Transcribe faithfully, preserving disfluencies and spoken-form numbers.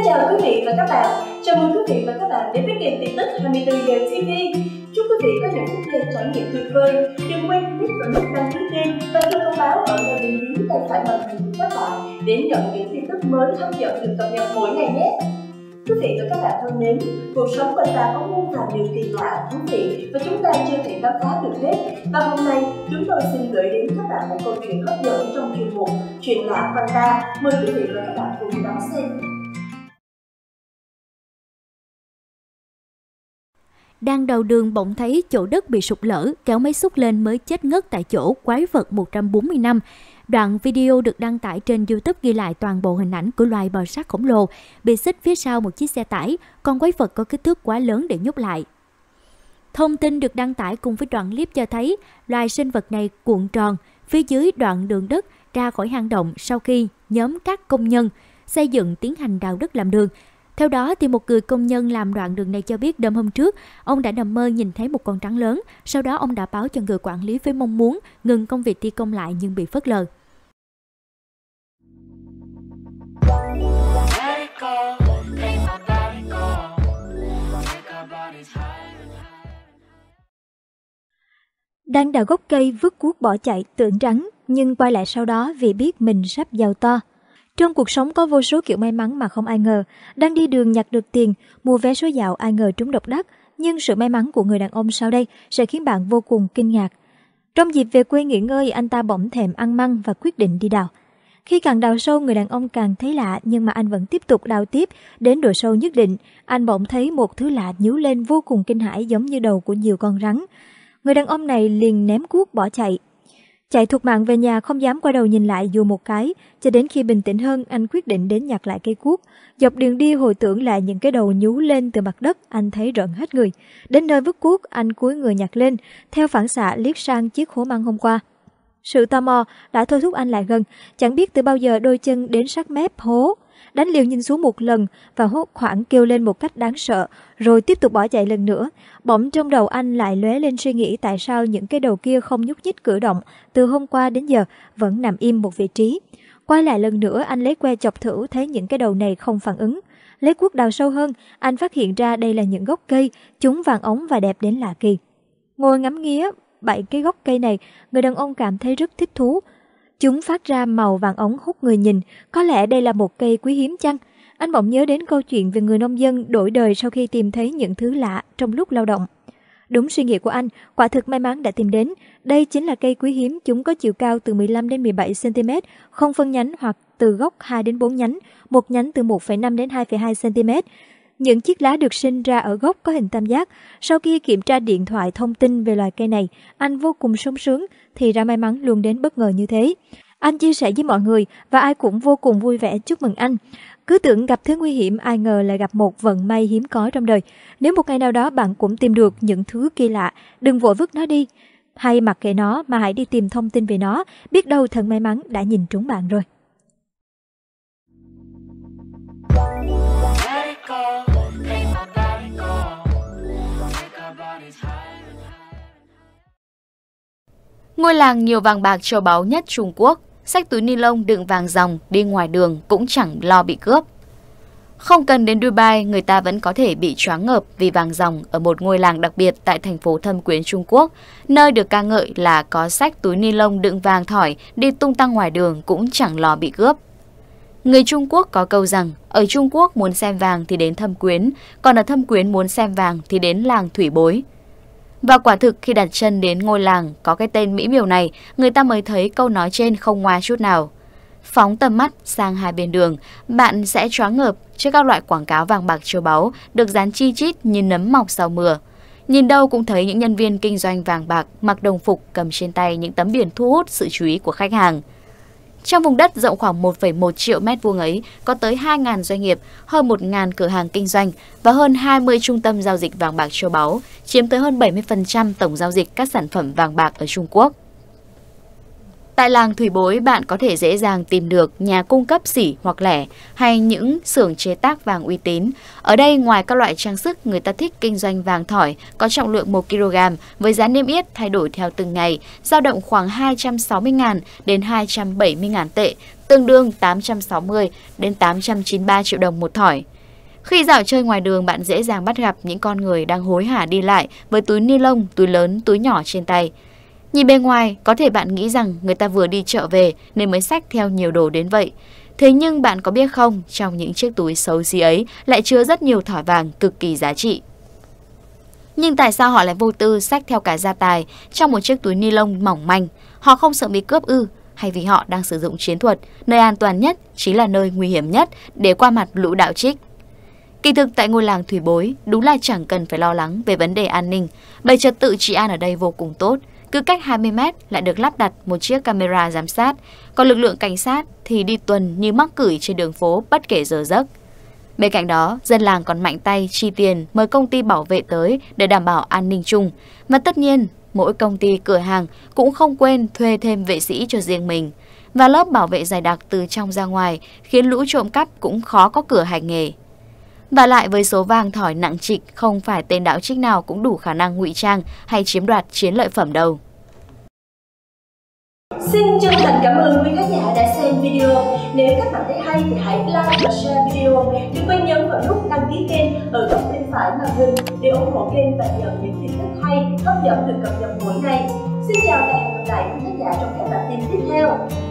chào quý vị và các bạn. Chào mừng quý vị và các bạn đến với kênh tin tức hai mươi tư giờ ti vi. Chúc quý vị có những phút giây trải nghiệm tuyệt vời. Đừng quên click vào nút đăng ký kênh và chuông thông báo ở ngay bên dưới tay phải màn hình của các bạn để nhận những tin tức mới hấp dẫn được cập nhật mỗi ngày nhé. Quý vị và các bạn thân mến, cuộc sống quanh ta có muôn vàn điều kỳ lạ, thú vị và chúng ta chưa thể khám phá được hết. Và hôm nay chúng tôi xin gửi đến các bạn một câu chuyện hấp dẫn trong chuyên mục Chuyện lạ quanh ta. Mời quý vị và các bạn cùng đón xem. Đang đầu đường bỗng thấy chỗ đất bị sụt lở, kéo máy xúc lên mới chết ngất tại chỗ, quái vật một trăm bốn mươi năm. Đoạn video được đăng tải trên YouTube ghi lại toàn bộ hình ảnh của loài bò sát khổng lồ bị xích phía sau một chiếc xe tải, con quái vật có kích thước quá lớn để nhốt lại. Thông tin được đăng tải cùng với đoạn clip cho thấy loài sinh vật này cuộn tròn phía dưới đoạn đường đất ra khỏi hang động sau khi nhóm các công nhân xây dựng tiến hành đào đất làm đường. Theo đó, thì một người công nhân làm đoạn đường này cho biết đêm hôm trước, ông đã nằm mơ nhìn thấy một con rắn lớn. Sau đó, ông đã báo cho người quản lý với mong muốn ngừng công việc thi công lại nhưng bị phớt lờ. Đang đào gốc cây vứt cuốc bỏ chạy tưởng rắn, nhưng quay lại sau đó vì biết mình sắp giàu to. Trong cuộc sống có vô số kiểu may mắn mà không ai ngờ. Đang đi đường nhặt được tiền, mua vé số dạo ai ngờ trúng độc đắc. Nhưng sự may mắn của người đàn ông sau đây sẽ khiến bạn vô cùng kinh ngạc. Trong dịp về quê nghỉ ngơi, anh ta bỗng thèm ăn măng và quyết định đi đào. Khi càng đào sâu, người đàn ông càng thấy lạ, nhưng mà anh vẫn tiếp tục đào tiếp. Đến độ sâu nhất định, anh bỗng thấy một thứ lạ nhú lên vô cùng kinh hãi giống như đầu của nhiều con rắn. Người đàn ông này liền ném cuốc bỏ chạy. Chạy thục mạng về nhà không dám quay đầu nhìn lại dù một cái, cho đến khi bình tĩnh hơn anh quyết định đến nhặt lại cây cuốc. Dọc đường đi hồi tưởng lại những cái đầu nhú lên từ mặt đất, anh thấy rợn hết người. Đến nơi vứt cuốc, anh cúi người nhặt lên, theo phản xạ liếc sang chiếc hố măng hôm qua. Sự tò mò đã thôi thúc anh lại gần, chẳng biết từ bao giờ đôi chân đến sát mép hố. Đánh liều nhìn xuống một lần và hốt hoảng kêu lên một cách đáng sợ, rồi tiếp tục bỏ chạy lần nữa. Bỗng trong đầu anh lại lóe lên suy nghĩ tại sao những cái đầu kia không nhúc nhích cử động, từ hôm qua đến giờ vẫn nằm im một vị trí. Quay lại lần nữa, anh lấy que chọc thử thấy những cái đầu này không phản ứng. Lấy cuốc đào sâu hơn, anh phát hiện ra đây là những gốc cây, chúng vàng óng và đẹp đến lạ kỳ. Ngồi ngắm nghía bảy cái gốc cây này, người đàn ông cảm thấy rất thích thú. Chúng phát ra màu vàng óng hút người nhìn, có lẽ đây là một cây quý hiếm chăng? Anh bỗng nhớ đến câu chuyện về người nông dân đổi đời sau khi tìm thấy những thứ lạ trong lúc lao động. Đúng suy nghĩ của anh, quả thực may mắn đã tìm đến. Đây chính là cây quý hiếm, chúng có chiều cao từ mười lăm đến mười bảy xăng ti mét, không phân nhánh hoặc từ gốc hai đến bốn nhánh, một nhánh từ một phẩy năm đến hai phẩy hai xăng ti mét. Những chiếc lá được sinh ra ở gốc có hình tam giác. Sau khi kiểm tra điện thoại thông tin về loài cây này, anh vô cùng sung sướng, thì ra may mắn luôn đến bất ngờ như thế. Anh chia sẻ với mọi người và ai cũng vô cùng vui vẻ chúc mừng anh. Cứ tưởng gặp thứ nguy hiểm, ai ngờ lại gặp một vận may hiếm có trong đời. Nếu một ngày nào đó bạn cũng tìm được những thứ kỳ lạ, đừng vội vứt nó đi. Hay mặc kệ nó mà hãy đi tìm thông tin về nó, biết đâu thần may mắn đã nhìn trúng bạn rồi. Ngôi làng nhiều vàng bạc châu báu nhất Trung Quốc, xách túi ni lông đựng vàng ròng đi ngoài đường cũng chẳng lo bị cướp. Không cần đến Dubai, người ta vẫn có thể bị choáng ngợp vì vàng ròng ở một ngôi làng đặc biệt tại thành phố Thâm Quyến, Trung Quốc, nơi được ca ngợi là có xách túi ni lông đựng vàng thỏi đi tung tăng ngoài đường cũng chẳng lo bị cướp. Người Trung Quốc có câu rằng, ở Trung Quốc muốn xem vàng thì đến Thâm Quyến, còn ở Thâm Quyến muốn xem vàng thì đến làng Thủy Bối. Và quả thực khi đặt chân đến ngôi làng có cái tên mỹ miều này, người ta mới thấy câu nói trên không ngoa chút nào. Phóng tầm mắt sang hai bên đường, bạn sẽ choáng ngợp trước các loại quảng cáo vàng bạc châu báu được dán chi chít như nấm mọc sau mưa. Nhìn đâu cũng thấy những nhân viên kinh doanh vàng bạc mặc đồng phục cầm trên tay những tấm biển thu hút sự chú ý của khách hàng. Trong vùng đất rộng khoảng một phẩy một triệu mét vuông ấy, có tới hai nghìn doanh nghiệp, hơn một nghìn cửa hàng kinh doanh và hơn hai mươi trung tâm giao dịch vàng bạc châu báu, chiếm tới hơn bảy mươi phần trăm tổng giao dịch các sản phẩm vàng bạc ở Trung Quốc. Tại làng Thủy Bối, bạn có thể dễ dàng tìm được nhà cung cấp xỉ hoặc lẻ hay những xưởng chế tác vàng uy tín. Ở đây, ngoài các loại trang sức, người ta thích kinh doanh vàng thỏi có trọng lượng một ki lô gam với giá niêm yết thay đổi theo từng ngày, dao động khoảng hai trăm sáu mươi nghìn đến hai trăm bảy mươi nghìn tệ, tương đương tám trăm sáu mươi đến tám trăm chín mươi ba triệu đồng một thỏi. Khi dạo chơi ngoài đường, bạn dễ dàng bắt gặp những con người đang hối hả đi lại với túi ni lông, túi lớn, túi nhỏ trên tay. Nhìn bên ngoài, có thể bạn nghĩ rằng người ta vừa đi chợ về nên mới xách theo nhiều đồ đến vậy. Thế nhưng bạn có biết không, trong những chiếc túi xấu xí ấy lại chứa rất nhiều thỏi vàng cực kỳ giá trị. Nhưng tại sao họ lại vô tư xách theo cả gia tài trong một chiếc túi ni lông mỏng manh? Họ không sợ bị cướp ư? Hay vì họ đang sử dụng chiến thuật, nơi an toàn nhất chính là nơi nguy hiểm nhất để qua mặt lũ đạo trích? Kỳ thực tại ngôi làng Thủy Bối, đúng là chẳng cần phải lo lắng về vấn đề an ninh, bởi trật tự trị an ở đây vô cùng tốt. Cứ cách hai mươi mét lại được lắp đặt một chiếc camera giám sát, còn lực lượng cảnh sát thì đi tuần như mắc cửi trên đường phố bất kể giờ giấc. Bên cạnh đó, dân làng còn mạnh tay chi tiền mời công ty bảo vệ tới để đảm bảo an ninh chung. Và tất nhiên, mỗi công ty cửa hàng cũng không quên thuê thêm vệ sĩ cho riêng mình. Và lớp bảo vệ dày đặc từ trong ra ngoài khiến lũ trộm cắp cũng khó có cửa hành nghề. Và lại với số vàng thỏi nặng trịch, không phải tên đạo trích nào cũng đủ khả năng ngụy trang hay chiếm đoạt chiến lợi phẩm đâu. Xin chân thành cảm ơn quý khán giả đã xem video. Nếu các bạn thấy hay thì hãy like và share video. Đừng quên nhấn vào nút đăng ký kênh ở góc bên phải màn hình để ủng hộ kênh và nhận những tin tức hay, hấp dẫn được cập nhật mỗi ngày. Xin chào và hẹn gặp lại quý khán giả trong các bản tin tiếp theo.